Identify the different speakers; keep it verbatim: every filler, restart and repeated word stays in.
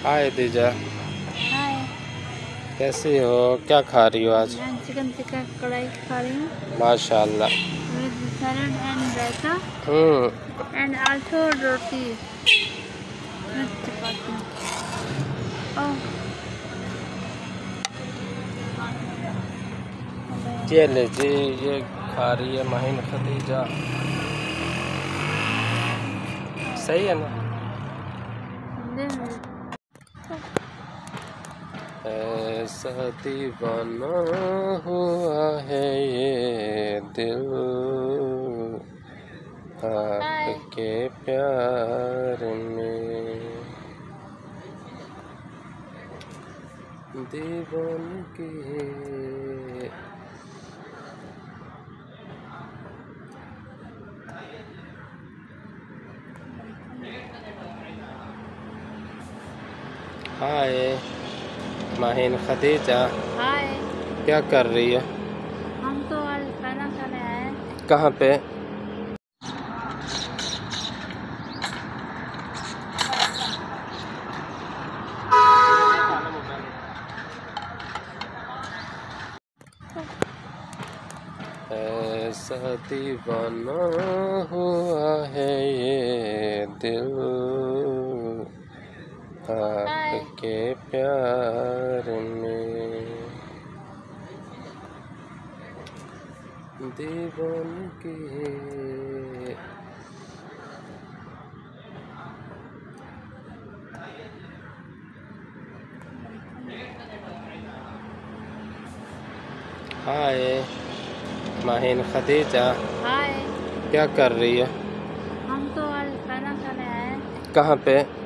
Speaker 1: हाय दीजा,
Speaker 2: हाय।
Speaker 1: कैसी हो? क्या खा रही हो आज?
Speaker 2: मैं चिकन टिक्का कढ़ाई खा रही हूँ
Speaker 1: माशाल्लाह।
Speaker 2: With salad and raita
Speaker 1: hmm.
Speaker 2: And also roti with chapati. Oh,
Speaker 1: ये ले जी, ये खा रही है माहिन खदीजा। सही है ना? ऐसा दीवाना हुआ है ये दिल आपके प्यार में, दीवानगी। हाय माहिन खदीजा,
Speaker 2: हाय।
Speaker 1: क्या कर रही है?
Speaker 2: हम तो आज खाना खाने आए हैं।
Speaker 1: कहाँ पे? ऐसा दीवाना हुआ है ये दिल आपके प्यार में, दीवानगी। हाय माहिन खदीजा,
Speaker 2: हाय।
Speaker 1: क्या कर रही है?
Speaker 2: हम तो आज खाना खाने आए हैं।
Speaker 1: कहाँ पे?